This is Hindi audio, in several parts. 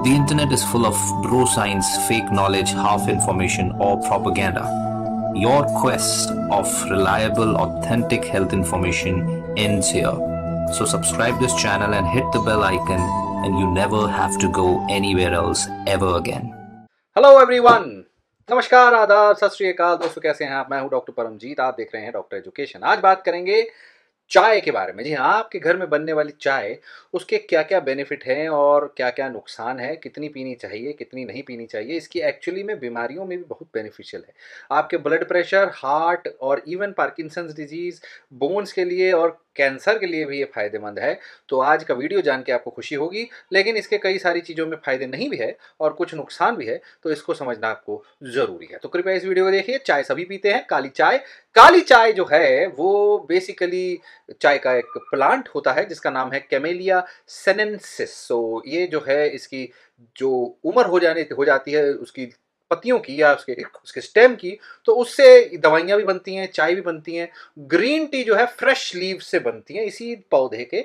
The internet is full of bro science, fake knowledge, half information, or propaganda. Your quest of reliable, authentic health information ends here. So subscribe this channel and hit the bell icon, and you never have to go anywhere else ever again. Hello everyone, नमस्कार, आदाब, सत श्री अकाल दोस्तों, कैसे हैं आप? मैं हूं डॉक्टर परमजीत, आप देख रहे हैं डॉक्टर एजुकेशन। आज बात करेंगे चाय के बारे में। जी हाँ, आपके घर में बनने वाली चाय, उसके क्या क्या बेनिफिट हैं और क्या क्या नुकसान है, कितनी पीनी चाहिए, कितनी नहीं पीनी चाहिए। इसकी एक्चुअली में बीमारियों में भी बहुत बेनिफिशियल है। आपके ब्लड प्रेशर, हार्ट और इवन पार्किंसंस डिजीज़, बोन्स के लिए और कैंसर के लिए भी ये फ़ायदेमंद है। तो आज का वीडियो जान के आपको खुशी होगी, लेकिन इसके कई सारी चीज़ों में फ़ायदे नहीं भी है और कुछ नुकसान भी है, तो इसको समझना आपको ज़रूरी है। तो कृपया इस वीडियो को देखिए। चाय सभी पीते हैं, काली चाय। काली चाय जो है वो बेसिकली चाय का एक प्लांट होता है जिसका नाम है कैमेलिया सीनेंसिस। सो ये जो है, इसकी जो उम्र हो जाती है उसकी पत्तियों की या उसके स्टेम की, तो उससे दवाइयाँ भी बनती हैं, चाय भी बनती हैं। ग्रीन टी जो है फ्रेश लीव से बनती है, इसी पौधे के,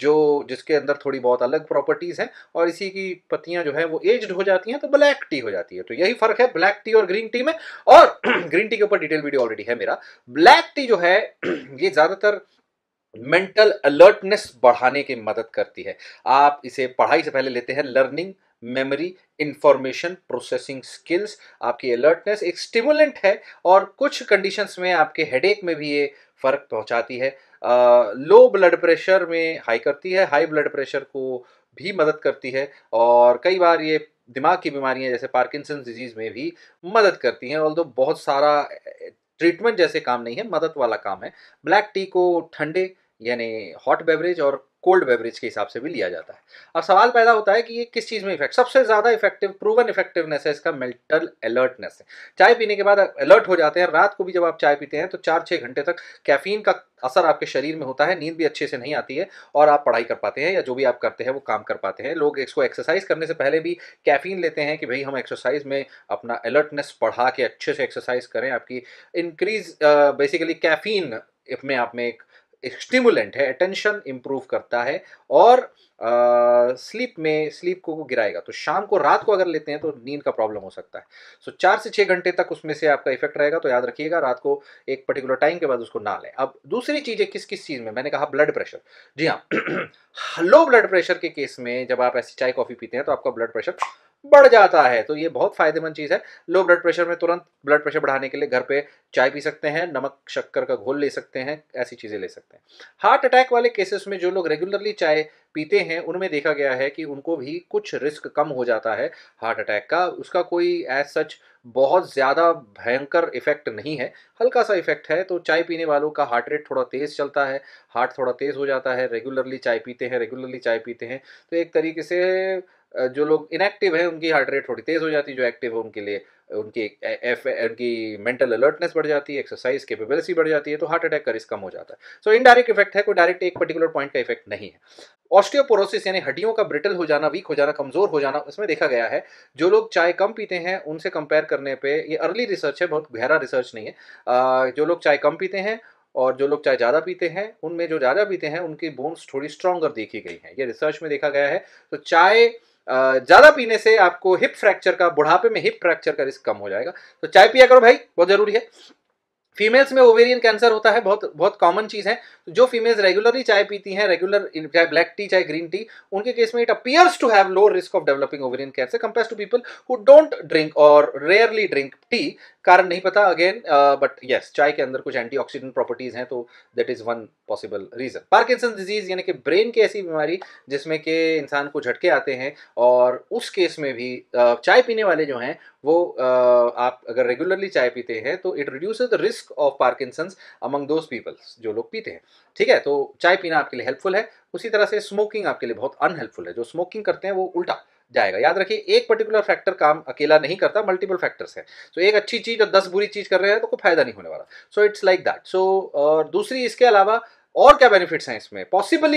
जिसके अंदर थोड़ी बहुत अलग प्रॉपर्टीज़ हैं, और इसी की पत्तियाँ जो है वो एज्ड हो जाती हैं तो ब्लैक टी हो जाती है। तो यही फ़र्क है ब्लैक टी और ग्रीन टी में। और ग्रीन टी के ऊपर डिटेल वीडियो ऑलरेडी है मेरा। ब्लैक टी जो है ये ज़्यादातर मेंटल अलर्टनेस बढ़ाने की मदद करती है। आप इसे पढ़ाई से पहले लेते हैं। Learning, memory, information processing skills, आपकी अलर्टनेस एक स्टिमुलेंट है, और कुछ कंडीशंस में आपके हेडेक में भी ये फर्क पहुंचाती है। लो ब्लड प्रेशर में हाई करती है, हाई ब्लड प्रेशर को भी मदद करती है, और कई बार ये दिमाग की बीमारियां जैसे पार्किंसंस डिजीज में भी मदद करती हैं। ऑल्दो बहुत सारा ट्रीटमेंट जैसे काम नहीं है, मदद वाला काम है। ब्लैक टी को ठंडे यानी हॉट बेवरेज और कोल्ड बेवरेज के हिसाब से भी लिया जाता है। अब सवाल पैदा होता है कि ये किस चीज़ में इफेक्ट, सबसे ज़्यादा इफेक्टिव प्रूवन इफेक्टिवनेस है इसका मेंटल अलर्टनेस है। चाय पीने के बाद अलर्ट हो जाते हैं। रात को भी जब आप चाय पीते हैं तो 4-6 घंटे तक कैफीन का असर आपके शरीर में होता है, नींद भी अच्छे से नहीं आती है, और आप पढ़ाई कर पाते हैं या जो भी आप करते हैं वो काम कर पाते हैं। लोग इसको एक्सरसाइज करने से पहले भी कैफीन लेते हैं कि भाई हम एक्सरसाइज में अपना अलर्टनेस बढ़ा के अच्छे से एक्सरसाइज करें। आपकी इंक्रीज बेसिकली कैफीन अपने आप में एक स्टिमुलेंट है, अटेंशन इंप्रूव करता है, और स्लीप को गिराएगा। तो शाम को, रात को अगर लेते हैं तो नींद का प्रॉब्लम हो सकता है। सो 4 से 6 घंटे तक उसमें से आपका इफेक्ट रहेगा। तो याद रखिएगा, रात को एक पर्टिकुलर टाइम के बाद उसको ना लें। अब दूसरी चीज़ है किस किस चीज़ में, मैंने कहा ब्लड प्रेशर। जी हाँ, लो ब्लड प्रेशर के केस में जब आप ऐसी चाय कॉफ़ी पीते हैं तो आपका ब्लड प्रेशर बढ़ जाता है। तो ये बहुत फायदेमंद चीज़ है। लो ब्लड प्रेशर में तुरंत ब्लड प्रेशर बढ़ाने के लिए घर पे चाय पी सकते हैं, नमक शक्कर का घोल ले सकते हैं, ऐसी चीज़ें ले सकते हैं। हार्ट अटैक वाले केसेस में जो लोग रेगुलरली चाय पीते हैं उनमें देखा गया है कि उनको भी कुछ रिस्क कम हो जाता है हार्ट अटैक का। उसका कोई एज सच बहुत ज़्यादा भयंकर इफेक्ट नहीं है, हल्का सा इफेक्ट है। तो चाय पीने वालों का हार्ट रेट थोड़ा तेज़ चलता है, हार्ट थोड़ा तेज़ हो जाता है, रेगुलरली चाय पीते हैं। तो एक तरीके से जो लोग इनएक्टिव हैं उनकी हार्ट रेट थोड़ी तेज़ हो जाती है, जो एक्टिव है उनके लिए उनकी मेंटल अलर्टनेस बढ़ जाती है, एक्सरसाइज कैपेबिलिटी बढ़ जाती है, तो हार्ट अटैक का रिस्क कम हो जाता है। सो इनडायरेक्ट इफेक्ट है, कोई डायरेक्ट एक पर्टिकुलर पॉइंट का इफेक्ट नहीं है। ऑस्टियोपोरोसिस यानी हड्डियों का ब्रिटल हो जाना, वीक हो जाना, कमजोर हो जाना, उसमें देखा गया है जो लोग चाय कम पीते हैं उनसे कंपेयर करने पे, ये अर्ली रिसर्च है, बहुत गहरा रिसर्च नहीं है, जो लोग चाय कम पीते हैं और जो लोग चाय ज़्यादा पीते हैं, उनमें जो ज़्यादा पीते हैं उनकी बोन्स थोड़ी स्ट्रॉन्गर देखी गई हैं, ये रिसर्च में देखा गया है। तो चाय ज़्यादा पीने से आपको हिप फ्रैक्चर का, बुढ़ापे में हिप फ्रैक्चर का रिस्क कम हो जाएगा। तो चाय पिया करो भाई, बहुत ज़रूरी है। फीमेल्स में ओवेरियन कैंसर होता है, बहुत बहुत कॉमन चीज़ है। जो फीमेल्स रेगुलरली चाय पीती हैं, रेगुलर चाहे ब्लैक टी चाहे ग्रीन टी, उनके केस में it appears to have low risk of developing ovarian cancer compare to people who don't drink और रेयरली ड्रिंक टी। कारण नहीं पता अगेन, बट यस, चाय के अंदर कुछ एंटीऑक्सीडेंट प्रॉपर्टीज हैं, तो that is one possible reason. Parkinson disease यानी कि ब्रेन की ऐसी बीमारी जिसमें कि इंसान को झटके आते हैं, और उस केस में भी चाय पीने वाले जो हैं वो आप अगर रेगुलरली चाय पीते हैं तो it reduces the risk of Parkinson's among those peoples जो लोग पीते हैं। ठीक है, तो चाय पीना आपके लिए हेल्पफुल है। उसी तरह से स्मोकिंग आपके लिए बहुत अनहेल्पफुल है। जो स्मोकिंग करते हैं वो उल्टा जाएगा। याद रखिए, एक पर्टिकुलर फैक्टर काम अकेला नहीं करता, मल्टीपल फैक्टर्स हैं। तो एक अच्छी चीज़ और 10 बुरी चीज़ कर रहे हैं तो कोई फायदा नहीं होने वाला। So it's like that. So और दूसरी इसके अलावा और क्या बेनिफिट्स हैं इसमें, पॉसिबली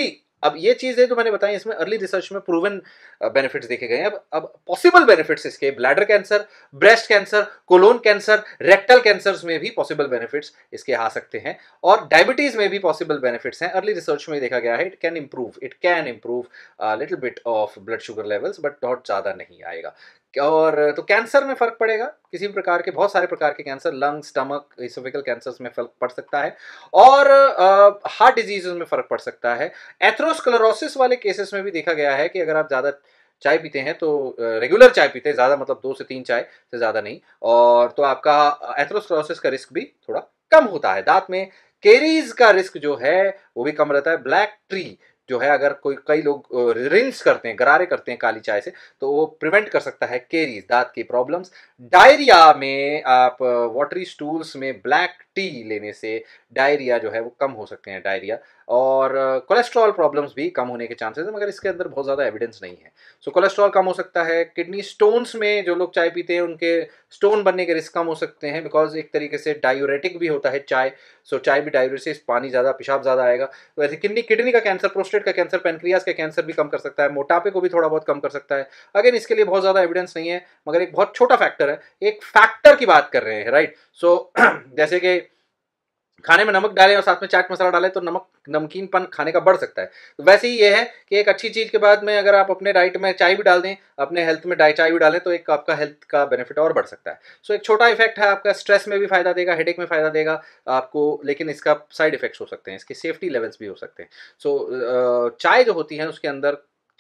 अब ये चीज़ें जो मैंने बताई इसमें अर्ली रिसर्च में प्रूवन बेनिफिट्स देखे गए हैं। अब पॉसिबल बेनिफिट्स इसके bladder cancer, breast cancer, colon cancer, rectal cancers में भी पॉसिबल बेनिफिट्स इसके आ सकते हैं और डायबिटीज में भी पॉसिबल बेनिफिट्स हैं। अर्ली रिसर्च में देखा गया है it can improve little bit of blood sugar levels, but बहुत ज़्यादा नहीं आएगा। और तो कैंसर में फर्क पड़ेगा, किसी भी प्रकार के, बहुत सारे प्रकार के cancer, lung, stomach, oesophageal cancers में फर्क पड़ सकता है और हार्ट डिजीज में फर्क पड़ सकता है। एथेरोस्क्लेरोसिस वाले केसेस में भी देखा गया है कि अगर आप ज़्यादा चाय पीते हैं तो रेगुलर चाय पीते हैं, ज़्यादा मतलब 2 से 3 चाय से ज़्यादा नहीं, और तो आपका एथेरोस्क्लेरोसिस का रिस्क भी थोड़ा कम होता है। दांत में केरीज का रिस्क जो है वो भी कम रहता है। ब्लैक टी जो है, अगर कई लोग रिंस करते हैं, गरारे करते हैं काली चाय से, तो वो प्रिवेंट कर सकता है केरीज, दांत की प्रॉब्लम्स। डायरिया में आप वाटरी स्टूल्स में ब्लैक टी लेने से डायरिया जो है वो कम हो सकते हैं, डायरिया। और कोलेस्ट्रॉल प्रॉब्लम्स भी कम होने के चांसेस हैं, मगर इसके अंदर बहुत ज़्यादा एविडेंस नहीं है। सो कोलेस्ट्रॉल कम हो सकता है। किडनी स्टोन्स में जो लोग चाय पीते हैं उनके स्टोन बनने के रिस्क कम हो सकते हैं, बिकॉज एक तरीके से डायूरेटिक भी होता है चाय। सो चाय भी डायूरेसिस, पानी ज़्यादा, पेशाब ज़्यादा आएगा। तो वैसे किडनी का कैंसर, प्रोस्टेट का कैंसर, पेनक्रियाज का कैंसर भी कम कर सकता है, मोटापे को भी थोड़ा बहुत कम कर सकता है। अगेन इसके लिए बहुत ज़्यादा एविडेंस नहीं है, मगर एक बहुत छोटा फैक्टर है, एक फैक्टर की बात कर रहे हैं, राइट। सो जैसे कि खाने में नमक डालें और साथ में चाट मसाला डालें तो नमकीनपन खाने का बढ़ सकता है। तो वैसे ही ये है कि एक अच्छी चीज़ के बाद में अगर आप अपने डाइट में चाय भी डाल दें, अपने हेल्थ में चाय भी डालें, तो एक आपका हेल्थ का बेनिफिट और बढ़ सकता है। सो एक छोटा इफेक्ट है, आपका स्ट्रेस में भी फायदा देगा, हेडेक में फायदा देगा आपको, लेकिन इसका साइड इफेक्ट्स हो सकते हैं, इसके सेफ्टी लेवल्स भी हो सकते हैं। सो चाय जो होती है उसके अंदर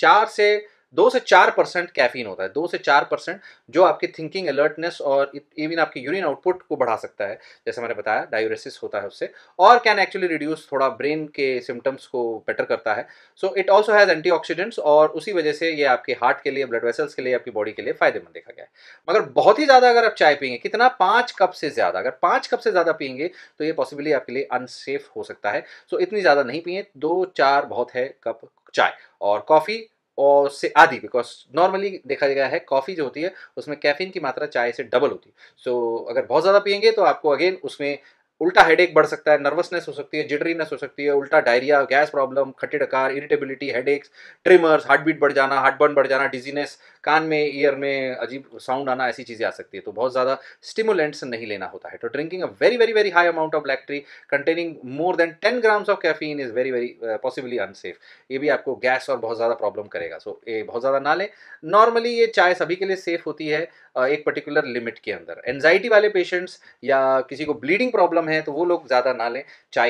2 से 4% कैफीन होता है, 2 से 4%, जो आपकी थिंकिंग, अलर्टनेस और इवन आपकी यूरिन आउटपुट को बढ़ा सकता है, जैसे मैंने बताया डायूरेसिस होता है उससे, और कैन एक्चुअली रिड्यूस थोड़ा ब्रेन के सिम्टम्स को बेटर करता है। So it also has antioxidants, और उसी वजह से ये आपके हार्ट के लिए, ब्लड वेसल्स के लिए, आपकी बॉडी के लिए फायदेमंद देखा गया है। मगर बहुत ही ज़्यादा अगर आप चाय पिएंगे, कितना, 5 कप से ज़्यादा, अगर 5 कप से ज़्यादा पिएंगे तो ये पॉसिबली आपके लिए अनसेफ हो सकता है। सो इतनी ज़्यादा नहीं पिए, 2-4 बहुत है कप चाय। और कॉफ़ी और से आधी, बिकॉज नॉर्मली देखा गया है कॉफ़ी जो होती है उसमें कैफीन की मात्रा चाय से डबल होती है। सो अगर बहुत ज़्यादा पिएंगे तो आपको अगेन उसमें उल्टा हेडेक बढ़ सकता है, नर्वसनेस हो सकती है, जिटरीनेस हो सकती है, उल्टा डायरिया, गैस प्रॉब्लम, खट्टे डकार, irritability, headaches, tremors, heart beat बढ़ जाना, हार्ट बर्न बढ़ जाना, डिजीनेस, कान में, ईयर में अजीब साउंड आना, ऐसी चीज़ें आ सकती है। तो बहुत ज़्यादा स्टिमुलेंट्स नहीं लेना होता है। तो drinking a very very very high amount of black tea containing more than 10 grams of caffeine is very very possibly unsafe. ये भी आपको गैस और बहुत ज़्यादा प्रॉब्लम करेगा। सो ये बहुत ज़्यादा ना लें। नॉर्मली ये चाय सभी के लिए सेफ होती है एक पर्टिकुलर लिमिट के अंदर। एंजाइटी वाले पेशेंट्स या किसी को ब्लीडिंग प्रॉब्लम है तो वो लोग ज़्यादा ना लें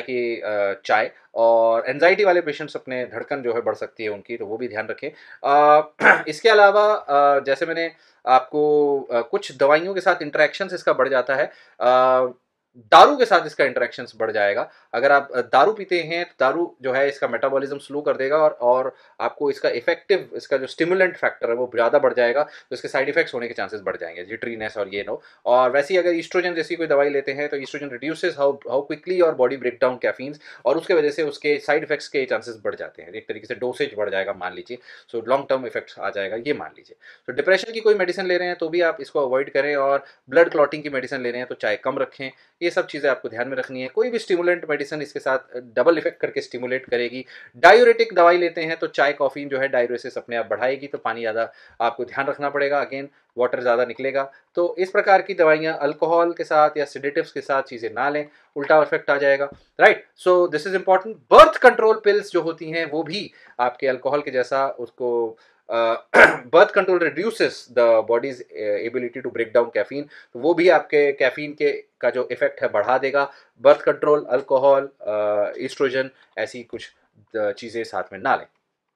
चाय। और एंजाइटी वाले पेशेंट्स, अपने धड़कन जो है बढ़ सकती है उनकी, तो वो भी ध्यान रखें। इसके अलावा जैसे मैंने आपको कुछ दवाइयों के साथ इंटरेक्शंस इसका बढ़ जाता है, दारू के साथ इसका इंटरेक्शंस बढ़ जाएगा। अगर आप दारू पीते हैं तो दारू जो है इसका मेटाबॉलिज्म स्लो कर देगा और आपको इसका इफेक्टिव, इसका जो स्टिमुलेंट फैक्टर है वो ज़्यादा बढ़ जाएगा, तो इसके साइड इफेक्ट्स होने के चांसेस बढ़ जाएंगे, जिटरीनेस और ये नो। और वैसे ही अगर ईस्ट्रोजन जैसी कोई दवाई लेते हैं तो ईस्ट्रोजन रिड्यूसेस हाउ क्विकली और बॉडी ब्रेक डाउन कैफीन्स, और उसके वजह से उसके साइड इफेक्ट्स के चांसेस बढ़ जाते हैं, एक तरीके से डोसेज बढ़ जाएगा मान लीजिए। सो लॉन्ग टर्म इफेक्ट्स आ जाएगा ये मान लीजिए। तो डिप्रेशन की कोई मेडिसिन ले रहे हैं तो भी आप इसको अवॉइड करें, और ब्लड क्लॉटिंग की मेडिसिन ले रहे हैं तो चाय कम रखें। ये सब चीज़ें आपको ध्यान में रखनी है। कोई भी स्टिमुलेंट मेडिसिन इसके साथ डबल इफेक्ट करके स्टिमुलेट करेगी। डायूरेटिक दवाई लेते हैं तो चाय कॉफी जो है डायूरेसिस अपने आप बढ़ाएगी, तो पानी ज़्यादा आपको ध्यान रखना पड़ेगा, अगेन वाटर ज़्यादा निकलेगा। तो इस प्रकार की दवाइयाँ अल्कोहल के साथ या सेडेटिव्स के साथ चीज़ें ना लें, उल्टा इफेक्ट आ जाएगा, right. So this is important. Birth control pills जो होती हैं वो भी आपके अल्कोहल के जैसा उसको birth control reduces the body's ability to break down caffeine, तो वो भी आपके कैफीन के का जो इफेक्ट है बढ़ा देगा। बर्थ कंट्रोल, अल्कोहल, ईस्ट्रोजन, ऐसी कुछ चीज़ें साथ में ना लें।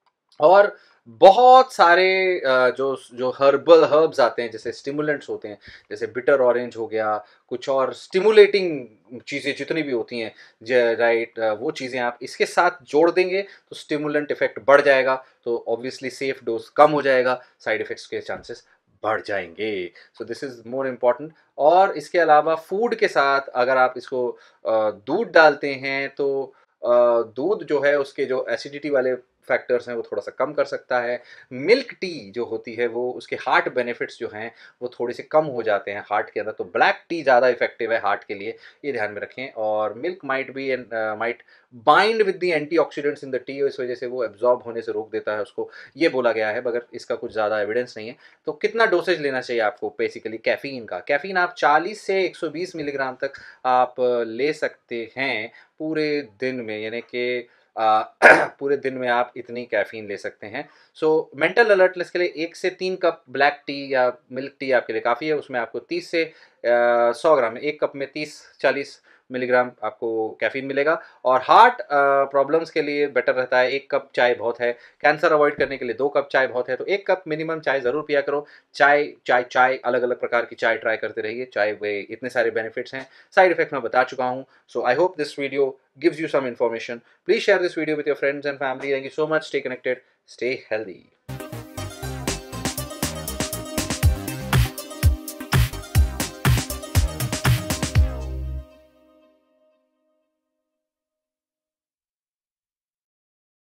और बहुत सारे जो जो हर्ब्स आते हैं, जैसे स्टिमुलेंट्स होते हैं, जैसे बिटर ऑरेंज हो गया, कुछ और स्टिमुलेटिंग चीज़ें जितनी भी होती हैं, राइट, वो चीज़ें आप इसके साथ जोड़ देंगे तो स्टिमुलेंट इफेक्ट बढ़ जाएगा, तो ऑब्वियसली सेफ डोज कम हो जाएगा, साइड इफेक्ट्स के चांसेस बढ़ जाएंगे। So this is more important. और इसके अलावा फूड के साथ अगर आप इसको दूध डालते हैं तो दूध जो है उसके जो एसिडिटी वाले फैक्टर्स हैं वो थोड़ा सा कम कर सकता है। मिल्क टी जो होती है वो उसके हार्ट बेनिफिट्स जो हैं वो थोड़े से कम हो जाते हैं हार्ट के अंदर, तो ब्लैक टी ज़्यादा इफेक्टिव है हार्ट के लिए, ये ध्यान में रखें। और milk might be and might bind with the antioxidants in the tea, इस वजह से वो एब्जॉर्ब होने से रोक देता है उसको, ये बोला गया है, मगर इसका कुछ ज़्यादा एविडेंस नहीं है। तो कितना डोसेज लेना चाहिए आपको बेसिकली कैफ़ीन का? कैफ़ीन आप 40 से 120 मिलीग्राम तक आप ले सकते हैं पूरे दिन में, यानी कि पूरे दिन में आप इतनी कैफ़ीन ले सकते हैं। सो मेंटल अलर्टनेस के लिए 1 से 3 कप ब्लैक टी या मिल्क टी आपके लिए काफ़ी है। उसमें आपको 30 से 100 ग्राम, 1 कप में 30-40 मिलीग्राम आपको कैफ़ीन मिलेगा। और हार्ट प्रॉब्लम्स के लिए बेटर रहता है 1 कप चाय बहुत है। कैंसर अवॉइड करने के लिए 2 कप चाय बहुत है, तो 1 कप मिनिमम चाय ज़रूर पिया करो। चाय अलग-अलग प्रकार की चाय ट्राई करते रहिए, चाय में इतने सारे बेनिफिट्स हैं, साइड इफ़ेक्ट मैं बता चुका हूँ। So I hope this video gives you some information. Please share this video with your friends and family. Thank you so much. Stay connected. Stay healthy.